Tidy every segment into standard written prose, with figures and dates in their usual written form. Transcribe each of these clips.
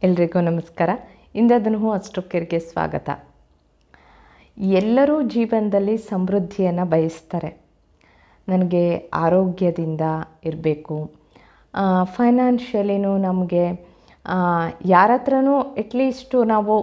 ಎಲ್ರಿಗೂ ನಮಸ್ಕಾರ. ಇಂದದನ್ನು ಅಸ್ಟ್ರೋಕೇರ್ಗೆ ಸ್ವಾಗತ. ಎಲ್ಲರೂ ಜೀವನದಲ್ಲಿ ಸಮೃದ್ಧಿಯನ್ನು ಬಯಸ್ತಾರೆ. ನನಗೆ ಆರೋಗ್ಯದಿಂದ ಇರಬೇಕು, ಫೈನಾನ್ಷಿಯಲಿನೂ ನಮಗೆ ಯಾರ ಹತ್ರನೂ ಅಟ್ಲೀಸ್ಟು ನಾವು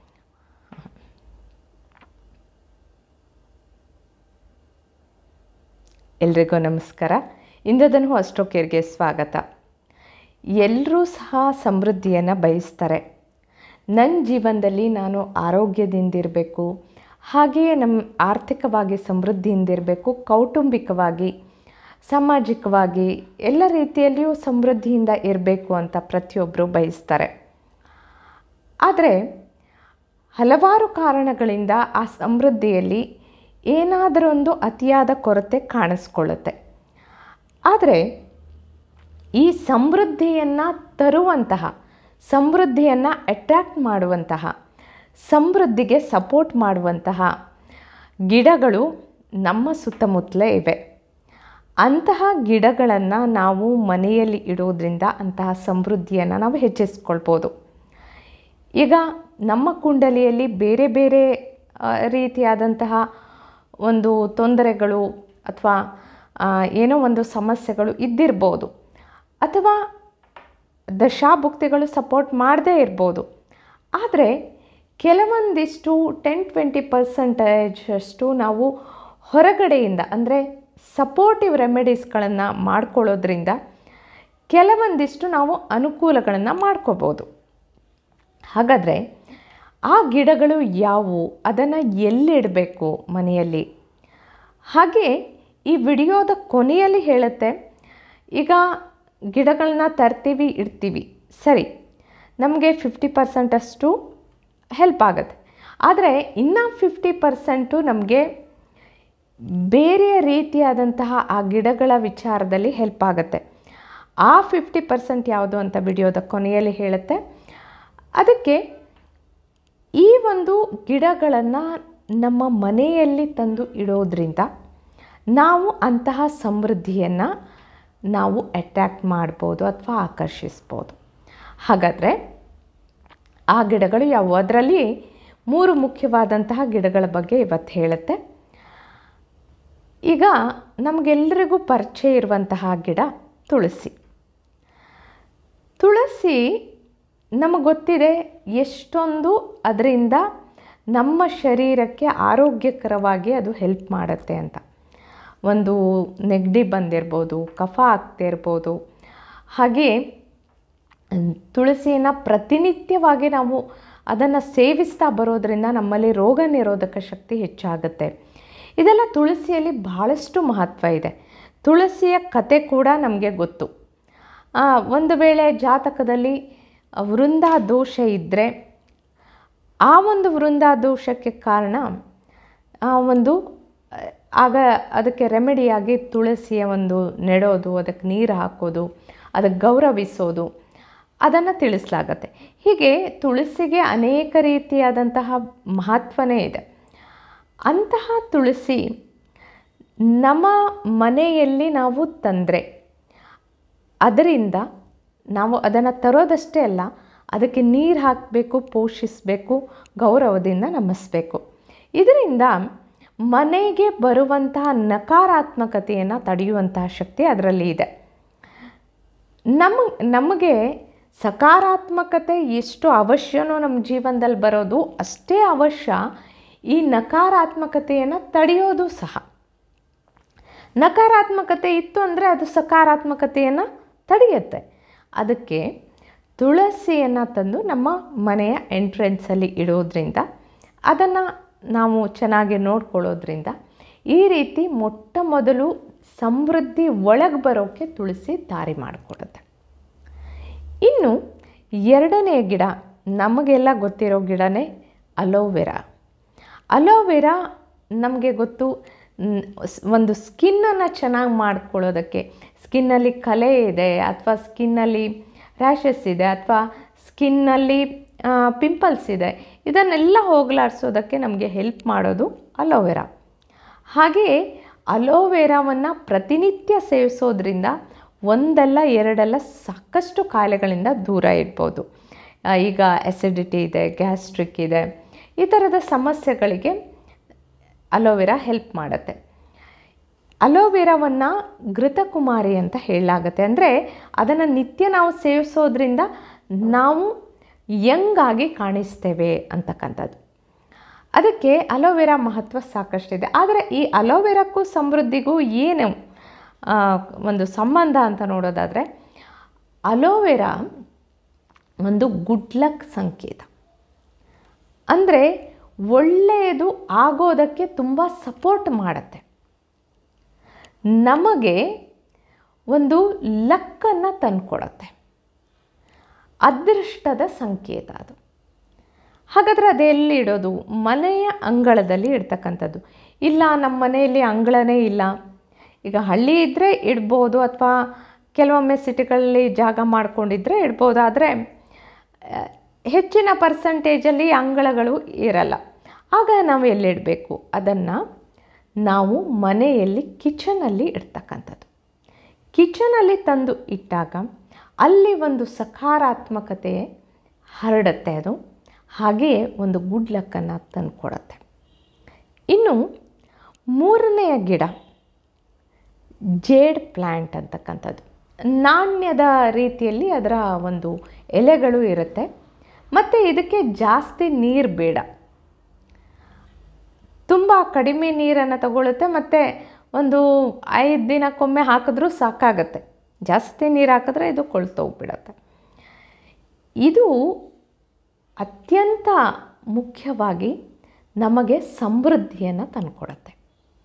ಎಲ್ರಿಗೂ ನಮಸ್ಕಾರ. ಇಂದದನ್ನು ಅಸ್ಟ್ರೋಕೇರ್ಗೆ ಸ್ವಾಗತ. ಎಲ್ಲರೂ ಸಹ ಸಮೃದ್ಧಿಯನ್ನು ಬಯಸ್ತಾರೆ. ನನ್ನ ಜೀವನದಲ್ಲಿ ನಾನು ಆರೋಗ್ಯದಿಂದಿರಬೇಕು, ಹಾಗೆಯೇ ನಮ್ಮ ಆರ್ಥಿಕವಾಗಿ ಸಮೃದ್ಧಿಯಿಂದಿರಬೇಕು, ಕೌಟುಂಬಿಕವಾಗಿ ಸಾಮಾಜಿಕವಾಗಿ ಎಲ್ಲ ರೀತಿಯಲ್ಲಿಯೂ ಸಮೃದ್ಧಿಯಿಂದ ಇರಬೇಕು ಅಂತ ಪ್ರತಿಯೊಬ್ಬರು ಬಯಸ್ತಾರೆ. ಆದರೆ ಹಲವಾರು ಕಾರಣಗಳಿಂದ ಆ ಸಮೃದ್ಧಿಯಲ್ಲಿ ಏನಾದರೂ ಒಂದು ಅತಿಯಾದ ಕೊರತೆ ಕಾಣಿಸ್ಕೊಳ್ಳುತ್ತೆ. ಆದರೆ ಈ ಸಮೃದ್ಧಿಯನ್ನು ತರುವಂತಹ, ಸಮೃದ್ಧಿಯನ್ನು ಅಟ್ರ್ಯಾಕ್ಟ್ ಮಾಡುವಂತಹ, ಸಮೃದ್ಧಿಗೆ ಸಪೋರ್ಟ್ ಮಾಡುವಂತಹ ಗಿಡಗಳು ನಮ್ಮ ಸುತ್ತಮುತ್ತಲೇ ಇವೆ. ಅಂತಹ ಗಿಡಗಳನ್ನು ನಾವು ಮನೆಯಲ್ಲಿ ಇಡೋದ್ರಿಂದ ಅಂತಹ ಸಮೃದ್ಧಿಯನ್ನು ನಾವು ಹೆಚ್ಚಿಸ್ಕೊಳ್ಬೋದು. ಈಗ ನಮ್ಮ ಕುಂಡಲಿಯಲ್ಲಿ ಬೇರೆ ಬೇರೆ ರೀತಿಯಾದಂತಹ ಒಂದು ತೊಂದರೆಗಳು ಅಥವಾ ಏನೋ ಒಂದು ಸಮಸ್ಯೆಗಳು ಇದ್ದಿರ್ಬೋದು, ಅಥವಾ ದಶಾಭುಕ್ತಿಗಳು ಸಪೋರ್ಟ್ ಮಾಡದೇ ಇರ್ಬೋದು. ಆದರೆ ಕೆಲವೊಂದಿಷ್ಟು 10-20% ನಾವು ಹೊರಗಡೆಯಿಂದ ಅಂದರೆ ಸಪೋರ್ಟಿವ್ ರೆಮಿಡೀಸ್ಗಳನ್ನು ಮಾಡ್ಕೊಳ್ಳೋದ್ರಿಂದ ಕೆಲವೊಂದಿಷ್ಟು ನಾವು ಅನುಕೂಲಗಳನ್ನು ಮಾಡ್ಕೋಬೋದು. ಹಾಗಾದರೆ ಆ ಗಿಡಗಳು ಯಾವುವು, ಅದನ್ನು ಎಲ್ಲಿಡಬೇಕು ಮನೆಯಲ್ಲಿ? ಹಾಗೆ ಈ ವಿಡಿಯೋದ ಕೊನೆಯಲ್ಲಿ ಹೇಳುತ್ತೆ. ಈಗ ಗಿಡಗಳನ್ನ ತರ್ತೀವಿ, ಇಡ್ತೀವಿ, ಸರಿ, ನಮಗೆ 50% ಅಷ್ಟು ಹೆಲ್ಪ್ ಆಗುತ್ತೆ. ಆದರೆ ಇನ್ನು 50% ನಮಗೆ ಬೇರೆ ರೀತಿಯಾದಂತಹ ಆ ಗಿಡಗಳ ವಿಚಾರದಲ್ಲಿ ಹೆಲ್ಪ್ ಆಗುತ್ತೆ. ಆ 50% ಯಾವುದು ಅಂತ ವಿಡಿಯೋದ ಕೊನೆಯಲ್ಲಿ ಹೇಳುತ್ತೆ. ಅದಕ್ಕೆ ಈ ಒಂದು ಗಿಡಗಳನ್ನು ನಮ್ಮ ಮನೆಯಲ್ಲಿ ತಂದು ಇಡೋದ್ರಿಂದ ನಾವು ಅಂತಹ ಸಮೃದ್ಧಿಯನ್ನು ನಾವು ಅಟ್ರ್ಯಾಕ್ಟ್ ಮಾಡ್ಬೋದು ಅಥವಾ ಆಕರ್ಷಿಸ್ಬೋದು. ಹಾಗಾದರೆ ಆ ಗಿಡಗಳು ಯಾವುವು? ಅದರಲ್ಲಿ 3 ಮುಖ್ಯವಾದಂತಹ ಗಿಡಗಳ ಬಗ್ಗೆ ಇವತ್ತು ಹೇಳುತ್ತೆ. ಈಗ ನಮಗೆಲ್ಲರಿಗೂ ಪರಿಚಯ ಇರುವಂತಹ ಗಿಡ ತುಳಸಿ. ತುಳಸಿ ನಮಗೆ ಗೊತ್ತಿದೆ ಎಷ್ಟೊಂದು ಅದರಿಂದ ನಮ್ಮ ಶರೀರಕ್ಕೆ ಆರೋಗ್ಯಕರವಾಗಿ ಅದು ಹೆಲ್ಪ್ ಮಾಡುತ್ತೆ ಅಂತ. ಒಂದು ನೆಗಡಿ ಬಂದಿರ್ಬೋದು, ಕಫ ಆಗ್ತಾ ಇರ್ಬೋದು. ಹಾಗೆ ತುಳಸಿಯನ್ನು ಪ್ರತಿನಿತ್ಯವಾಗಿ ನಾವು ಅದನ್ನು ಸೇವಿಸ್ತಾ ಬರೋದರಿಂದ ನಮ್ಮಲ್ಲಿ ರೋಗ ನಿರೋಧಕ ಶಕ್ತಿ ಹೆಚ್ಚಾಗುತ್ತೆ. ಇದೆಲ್ಲ ತುಳಸಿಯಲ್ಲಿ ಬಹಳಷ್ಟು ಮಹತ್ವ ಇದೆ. ತುಳಸಿಯ ಕತೆ ಕೂಡ ನಮಗೆ ಗೊತ್ತು. ಒಂದು ವೇಳೆ ಜಾತಕದಲ್ಲಿ ವೃಂದಾ ದೋಷ ಇದ್ದರೆ ಆ ಒಂದು ವೃಂದಾ ದೋಷಕ್ಕೆ ಕಾರಣ ಆಗ ಅದಕ್ಕೆ ರೆಮಿಡಿಯಾಗಿ ತುಳಸಿಯ ಒಂದು ನೆಡೋದು, ಅದಕ್ಕೆ ನೀರು ಹಾಕೋದು, ಅದಕ್ಕೆ ಗೌರವಿಸೋದು, ಅದನ್ನು ತಿಳಿಸಲಾಗತ್ತೆ. ಹೀಗೆ ತುಳಸಿಗೆ ಅನೇಕ ರೀತಿಯಾದಂತಹ ಮಹತ್ವನೇ ಇದೆ. ಅಂತಹ ತುಳಸಿ ನಮ್ಮ ಮನೆಯಲ್ಲಿ ನಾವು ತಂದರೆ ಅದರಿಂದ ನಾವು ಅದನ್ನು ತರೋದಷ್ಟೇ ಅಲ್ಲ, ಅದಕ್ಕೆ ನೀರು ಹಾಕಬೇಕು, ಪೋಷಿಸಬೇಕು, ಗೌರವದಿಂದ ನಮಿಸಬೇಕು. ಇದರಿಂದ ಮನೆಗೆ ಬರುವಂತಹ ನಕಾರಾತ್ಮಕತೆಯನ್ನು ತಡೆಯುವಂತಹ ಶಕ್ತಿ ಅದರಲ್ಲಿ ಇದೆ. ನಮಗೆ ಸಕಾರಾತ್ಮಕತೆ ಎಷ್ಟು ಅವಶ್ಯನೋ ನಮ್ಮ ಜೀವನದಲ್ಲಿ ಬರೋದು ಅಷ್ಟೇ ಅವಶ್ಯ ಈ ನಕಾರಾತ್ಮಕತೆಯನ್ನು ತಡೆಯೋದು ಸಹ. ನಕಾರಾತ್ಮಕತೆ ಇತ್ತು ಅಂದರೆ ಅದು ಸಕಾರಾತ್ಮಕತೆಯನ್ನು ತಡೆಯುತ್ತೆ. ಅದಕ್ಕೆ ತುಳಸಿಯನ್ನು ತಂದು ನಮ್ಮ ಮನೆಯ ಎಂಟ್ರೆನ್ಸಲ್ಲಿ ಇಡೋದ್ರಿಂದ, ಅದನ್ನು ನಾವು ಚೆನ್ನಾಗಿ ನೋಡ್ಕೊಳ್ಳೋದ್ರಿಂದ ಈ ರೀತಿ ಮೊಟ್ಟ ಮೊದಲು ಸಮೃದ್ಧಿ ಒಳಗೆ ಬರೋಕ್ಕೆ ತುಳಸಿ ದಾರಿ ಮಾಡಿಕೊಡುತ್ತೆ. ಇನ್ನು ಎರಡನೇ ಗಿಡ ನಮಗೆಲ್ಲ ಗೊತ್ತಿರೋ ಗಿಡನೇ ಅಲೋವೆರಾ. ಅಲೋವೆರಾ ನಮಗೆ ಗೊತ್ತು, ಒಂದು ಸ್ಕಿನ್ನನ್ನು ಚೆನ್ನಾಗಿ ಮಾಡ್ಕೊಳ್ಳೋದಕ್ಕೆ, ಸ್ಕಿನ್ನಲ್ಲಿ ಕಲೆ ಇದೆ ಅಥವಾ ಸ್ಕಿನ್ನಲ್ಲಿ ರ್ಯಾಷಸ್ ಇದೆ ಅಥವಾ ಸ್ಕಿನ್ನಲ್ಲಿ ಪಿಂಪಲ್ಸ್ ಇದೆ, ಇದನ್ನೆಲ್ಲ ಹೋಗಲಾಡಿಸೋದಕ್ಕೆ ನಮಗೆ ಹೆಲ್ಪ್ ಮಾಡೋದು ಅಲೋವೆರಾ. ಹಾಗೆಯೇ ಅಲೋವೆರಾವನ್ನು ಪ್ರತಿನಿತ್ಯ ಸೇವಿಸೋದ್ರಿಂದ ಒಂದಲ್ಲ ಎರಡಲ್ಲ ಸಾಕಷ್ಟು ಕಾಯಿಲೆಗಳಿಂದ ದೂರ ಇರ್ಬೋದು. ಈಗ ಅಸಿಡಿಟಿ ಇದೆ, ಗ್ಯಾಸ್ಟ್ರಿಕ್ ಇದೆ, ಈ ಥರದ ಸಮಸ್ಯೆಗಳಿಗೆ ಅಲೋವೆರಾ ಹೆಲ್ಪ್ ಮಾಡುತ್ತೆ. ಅಲೋವೆರಾವನ್ನು ಘೃತಕುಮಾರಿ ಅಂತ ಹೇಳಲಾಗುತ್ತೆ. ಅಂದರೆ ಅದನ್ನು ನಿತ್ಯ ನಾವು ಸೇವಿಸೋದ್ರಿಂದ ನಾವು ಯಂಗಾಗಿ ಕಾಣಿಸ್ತೇವೆ ಅಂತಕ್ಕಂಥದ್ದು. ಅದಕ್ಕೆ ಅಲೋವೆರಾ ಮಹತ್ವ ಸಾಕಷ್ಟಿದೆ. ಆದರೆ ಈ ಅಲೋವೆರಾಕ್ಕೂ ಸಮೃದ್ಧಿಗೂ ಏನು ಒಂದು ಸಂಬಂಧ ಅಂತ ನೋಡೋದಾದರೆ, ಅಲೋವೆರಾ ಒಂದು ಗುಡ್ ಲಕ್ ಸಂಕೇತ. ಅಂದರೆ ಒಳ್ಳೆಯದು ಆಗೋದಕ್ಕೆ ತುಂಬ ಸಪೋರ್ಟ್ ಮಾಡುತ್ತೆ. ನಮಗೆ ಒಂದು ಲಕ್ಕನ್ನು ತಂದುಕೊಡುತ್ತೆ. ಅದೃಷ್ಟದ ಸಂಕೇತ ಅದು. ಹಾಗಾದರೆ ಅದೆಲ್ಲಿ ಇಡೋದು? ಮನೆಯ ಅಂಗಳದಲ್ಲಿ ಇಡ್ತಕ್ಕಂಥದ್ದು. ಇಲ್ಲ ನಮ್ಮ ಮನೆಯಲ್ಲಿ ಅಂಗಳನೇ ಇಲ್ಲ, ಈಗ ಹಳ್ಳಿ ಇದ್ದರೆ ಇಡ್ಬೋದು, ಅಥವಾ ಕೆಲವೊಮ್ಮೆ ಸಿಟಿಗಳಲ್ಲಿ ಜಾಗ ಮಾಡ್ಕೊಂಡಿದ್ರೆ ಇಡ್ಬೋದು. ಆದರೆ ಹೆಚ್ಚಿನ ಪರ್ಸೆಂಟೇಜಲ್ಲಿ ಅಂಗಳಗಳು ಇರಲ್ಲ. ಆಗ ನಾವು ಎಲ್ಲಿಡಬೇಕು? ಅದನ್ನು ನಾವು ಮನೆಯಲ್ಲಿ ಕಿಚನಲ್ಲಿ ಇಡ್ತಕ್ಕಂಥದ್ದು. ಕಿಚನಲ್ಲಿ ತಂದು ಇಟ್ಟಾಗ ಅಲ್ಲಿ ಒಂದು ಸಕಾರಾತ್ಮಕತೆ ಹರಡುತ್ತೆ. ಅದು ಹಾಗೆಯೇ ಒಂದು ಗುಡ್ ಲಕ್ಕನ್ನು ತಂದುಕೊಡುತ್ತೆ. ಇನ್ನು ಮೂರನೆಯ ಗಿಡ ಜೇಡ್ ಪ್ಲ್ಯಾಂಟ್ ಅಂತಕ್ಕಂಥದ್ದು. ನಾಣ್ಯದ ರೀತಿಯಲ್ಲಿ ಅದರ ಒಂದು ಎಲೆಗಳು ಇರುತ್ತೆ. ಮತ್ತು ಇದಕ್ಕೆ ಜಾಸ್ತಿ ನೀರು ಬೇಡ, ತುಂಬ ಕಡಿಮೆ ನೀರನ್ನು ತಗೊಳ್ಳುತ್ತೆ. ಮತ್ತು ಒಂದು 5 ದಿನಕ್ಕೊಮ್ಮೆ ಹಾಕಿದ್ರೂ ಸಾಕಾಗತ್ತೆ. ಜಾಸ್ತಿ ನೀರು ಹಾಕಿದ್ರೆ ಇದು ಕೊಳ್ತೋಗ್ಬಿಡತ್ತೆ. ಇದು ಅತ್ಯಂತ ಮುಖ್ಯವಾಗಿ ನಮಗೆ ಸಮೃದ್ಧಿಯನ್ನು ತಂದುಕೊಡುತ್ತೆ.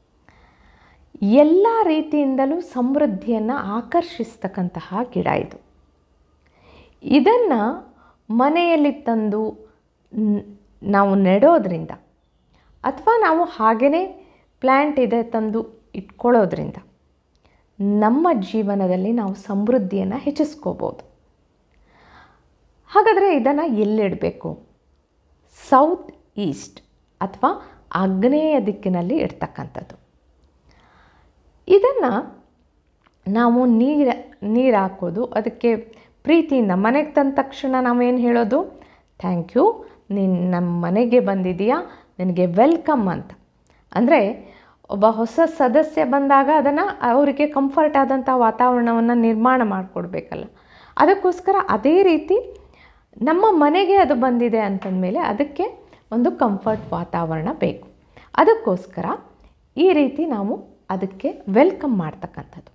ಎಲ್ಲ ರೀತಿಯಿಂದಲೂ ಸಮೃದ್ಧಿಯನ್ನು ಆಕರ್ಷಿಸ್ತಕ್ಕಂತಹ ಗಿಡ ಇದು. ಇದನ್ನು ಮನೆಯಲ್ಲಿ ತಂದು ನಾವು ನೆಡೋದ್ರಿಂದ, ಅಥವಾ ನಾವು ಹಾಗೆಯೇ ಪ್ಲ್ಯಾಂಟ್ ಇದೆ ತಂದು ಇಟ್ಕೊಳ್ಳೋದ್ರಿಂದ ನಮ್ಮ ಜೀವನದಲ್ಲಿ ನಾವು ಸಮೃದ್ಧಿಯನ್ನು ಹೆಚ್ಚಿಸ್ಕೋಬೋದು. ಹಾಗಾದರೆ ಇದನ್ನು ಎಲ್ಲಿಡಬೇಕು? ಸೌತ್ ಈಸ್ಟ್ ಅಥವಾ ಆಗ್ನೇಯ ದಿಕ್ಕಿನಲ್ಲಿ ಇಡ್ತಕ್ಕಂಥದ್ದು. ಇದನ್ನು ನಾವು ನೀರು ಹಾಕೋದು, ಅದಕ್ಕೆ ಪ್ರೀತಿಯಿಂದ ಮನೆಗೆ ತಂದ ತಕ್ಷಣ ನಾವೇನು ಹೇಳೋದು? ಥ್ಯಾಂಕ್ ಯು, ನೀನು ನಮ್ಮ ಮನೆಗೆ ಬಂದಿದೆಯಾ, ನಿನಗೆ ವೆಲ್ಕಮ್ ಅಂತ. ಅಂದರೆ ಒಬ್ಬ ಹೊಸ ಸದಸ್ಯ ಬಂದಾಗ ಅದನ್ನು ಅವರಿಗೆ ಕಂಫರ್ಟ್ ಆದಂಥ ವಾತಾವರಣವನ್ನು ನಿರ್ಮಾಣ ಮಾಡಿಕೊಡ್ಬೇಕಲ್ಲ. ಅದಕ್ಕೋಸ್ಕರ ಅದೇ ರೀತಿ ನಮ್ಮ ಮನೆಗೆ ಅದು ಬಂದಿದೆ ಅಂತಂದಮೇಲೆ ಅದಕ್ಕೆ ಒಂದು ಕಂಫರ್ಟ್ ವಾತಾವರಣ ಬೇಕು. ಅದಕ್ಕೋಸ್ಕರ ಈ ರೀತಿ ನಾವು ಅದಕ್ಕೆ ವೆಲ್ಕಮ್ ಮಾಡ್ತಕ್ಕಂಥದ್ದು.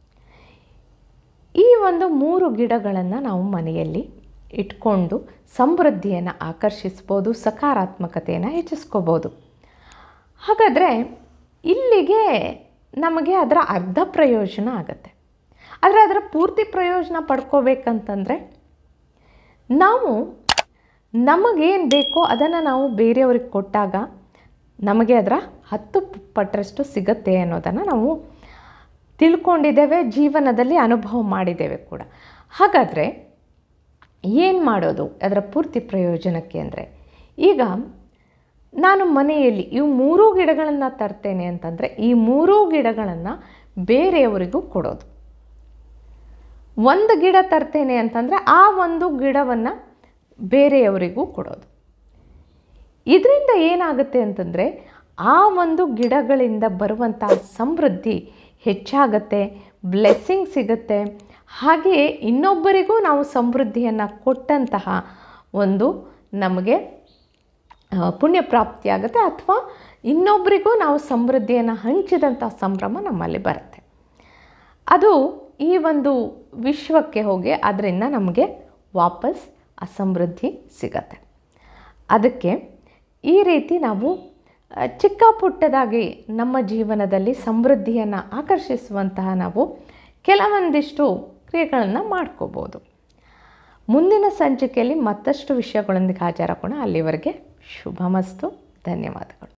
ಈ ಒಂದು 3 ಗಿಡಗಳನ್ನು ನಾವು ಮನೆಯಲ್ಲಿ ಇಟ್ಕೊಂಡು ಸಮೃದ್ಧಿಯನ್ನು ಆಕರ್ಷಿಸ್ಬೋದು, ಸಕಾರಾತ್ಮಕತೆಯನ್ನು ಹೆಚ್ಚಿಸ್ಕೋಬೋದು. ಹಾಗಾದರೆ ಇಲ್ಲಿಗೆ ನಮಗೆ ಅದರ ಅರ್ಧ ಪ್ರಯೋಜನ ಆಗುತ್ತೆ. ಆದರೆ ಅದರ ಪೂರ್ತಿ ಪ್ರಯೋಜನ ಪಡ್ಕೋಬೇಕಂತಂದರೆ ನಾವು ನಮಗೇನು ಬೇಕೋ ಅದನ್ನು ನಾವು ಬೇರೆಯವ್ರಿಗೆ ಕೊಟ್ಟಾಗ ನಮಗೆ ಅದರ 10 ಪಟ್ಟರಷ್ಟು ಸಿಗತ್ತೆ ಅನ್ನೋದನ್ನು ನಾವು ತಿಳ್ಕೊಂಡಿದ್ದೇವೆ, ಜೀವನದಲ್ಲಿ ಅನುಭವ ಮಾಡಿದ್ದೇವೆ ಕೂಡ. ಹಾಗಾದರೆ ಏನು ಮಾಡೋದು ಅದರ ಪೂರ್ತಿ ಪ್ರಯೋಜನಕ್ಕೆ? ಅಂದರೆ ಈಗ ನಾನು ಮನೆಯಲ್ಲಿ ಇವು 3 ಗಿಡಗಳನ್ನು ತರ್ತೇನೆ ಅಂತಂದರೆ ಈ 3 ಗಿಡಗಳನ್ನು ಬೇರೆಯವರಿಗೂ ಕೊಡೋದು. 1 ಗಿಡ ತರ್ತೇನೆ ಅಂತಂದರೆ ಆ 1 ಗಿಡವನ್ನು ಬೇರೆಯವರಿಗೂ ಕೊಡೋದು. ಇದರಿಂದ ಏನಾಗುತ್ತೆ ಅಂತಂದರೆ ಆ 1 ಗಿಡಗಳಿಂದ ಬರುವಂಥ ಸಮೃದ್ಧಿ ಹೆಚ್ಚಾಗತ್ತೆ, ಬ್ಲೆಸ್ಸಿಂಗ್ ಸಿಗುತ್ತೆ. ಹಾಗೆಯೇ ಇನ್ನೊಬ್ಬರಿಗೂ ನಾವು ಸಮೃದ್ಧಿಯನ್ನು ಕೊಟ್ಟಂತಹ ಒಂದು ನಮಗೆ ಪುಣ್ಯ ಪ್ರಾಪ್ತಿಯಾಗುತ್ತೆ, ಅಥವಾ ಇನ್ನೊಬ್ಬರಿಗೂ ನಾವು ಸಮೃದ್ಧಿಯನ್ನು ಹಂಚಿದಂಥ ಸಂಭ್ರಮ ನಮ್ಮಲ್ಲಿ ಬರುತ್ತೆ. ಅದು ಈ ಒಂದು ವಿಶ್ವಕ್ಕೆ ಹೋಗಿ ಅದರಿಂದ ನಮಗೆ ವಾಪಸ್ ಆ ಸಮೃದ್ಧಿ ಸಿಗತ್ತೆ. ಅದಕ್ಕೆ ಈ ರೀತಿ ನಾವು ಚಿಕ್ಕ ಪುಟ್ಟದಾಗಿ ನಮ್ಮ ಜೀವನದಲ್ಲಿ ಸಮೃದ್ಧಿಯನ್ನು ಆಕರ್ಷಿಸುವಂತಹ ನಾವು ಕೆಲವೊಂದಿಷ್ಟು ಕ್ರಿಯೆಗಳನ್ನು ಮಾಡ್ಕೋಬೋದು. ಮುಂದಿನ ಸಂಚಿಕೆಯಲ್ಲಿ ಮತ್ತಷ್ಟು ವಿಷಯಗಳೊಂದಿಗೆ ಹಾಜರಾಗೋಣ. ಅಲ್ಲಿವರೆಗೆ ಶುಭಮಸ್ತು. ಧನ್ಯವಾದಗಳು.